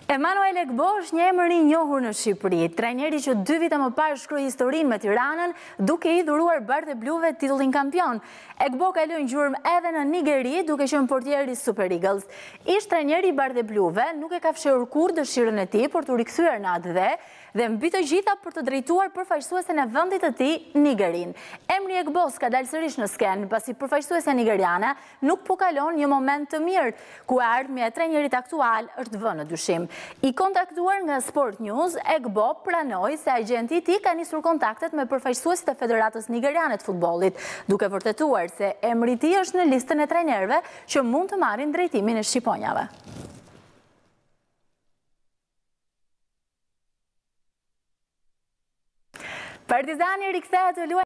Egbo është një emër i njohur në Shqipëri, trajneri që 2 vite më parë shkroi historinë me Tiranën, duke i dhuruar bardhë e bluve titullin kampion. Egbo ka lënë gjurmë edhe në Nigeri, duke qenë portieri Super Eagles. Ish trajneri i bardhë e bluve nuk e ka fshehur kurrë dëshirën e tij për të rikthyer në atdhe dhe mbi të gjitha për të drejtuar përfaqësuesen e vendit të tij, Nigerin. Emri Egbos ka dalë sërish në skenë, pasi përfaqësuesja nigeriane nuk po kalon një moment të mirë, ku ardhmja e trajnerit aktual është vënë në dyshim. I kontaktuar nga Sport News, Egbo pranoi se agenti i tij ka nisur kontaktet me përfaqësuesit e Federatës Nigeriane të Futbollit, duke vërtetuar se emri i tij është në listën e trajnerëve që mund të marrin drejtimin e shqiponjave. Partizani rikthehet të luajë